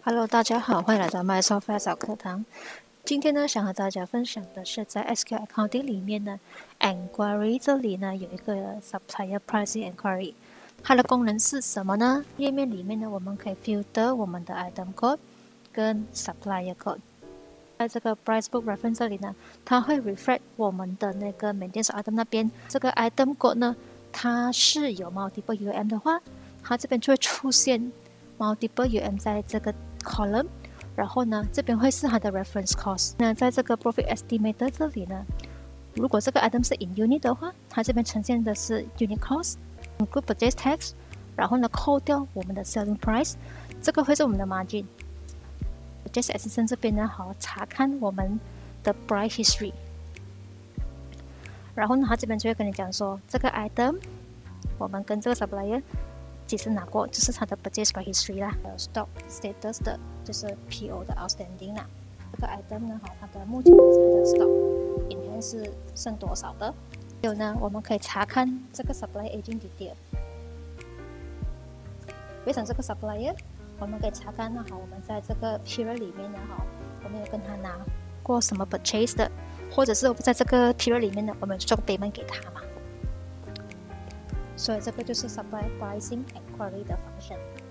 Hello，大家好，欢迎来到 My Software 小课堂。今天呢，想和大家分享的是在 SQL Accounting 里面呢 Enquiry 这里呢有一个 Supplier Pricing Enquiry， 它的功能是什么呢？页面里面呢，我们可以 filter 我们的 Item Code 跟 Supplier Code。在这个 Price Book Reference 这里呢，它会 reflect 我们的那个 Maintenance Item 那边这个 Item Code 呢，它是有 Multiple UM 的话，它这边就会出现 Multiple UM 在这个column， 然后呢，这边会是它的 reference cost。那在这个 profit estimator 这里呢，如果这个 item 是 in unit 的话，它这边呈现的是 unit cost，include purchase tax， 然后呢扣掉我们的 selling price， 这个会是我们的 margin。purchase assistant 这边呢，好查看我们的 price history， 然后呢，它这边就会跟你讲说，这个 item 我们跟这个 supplier几时拿过，就是它的 purchase price history 啦，还有 stock status 的，就是 PO 的 outstanding 啦。这个 item 呢，它的目前为止它的 stock in hand 是剩多少的？还有呢，我们可以查看这个 supplier aging detail。为什么这个 supplier， 我们可以查看呢？好，我们在这个 period 里面呢，哈，我们有跟他拿过什么 purchase 的，或者是在这个 period 里面呢，我们做 payment 给他嘛。所以这个就是 Supplier Pricing Enquiry 的function。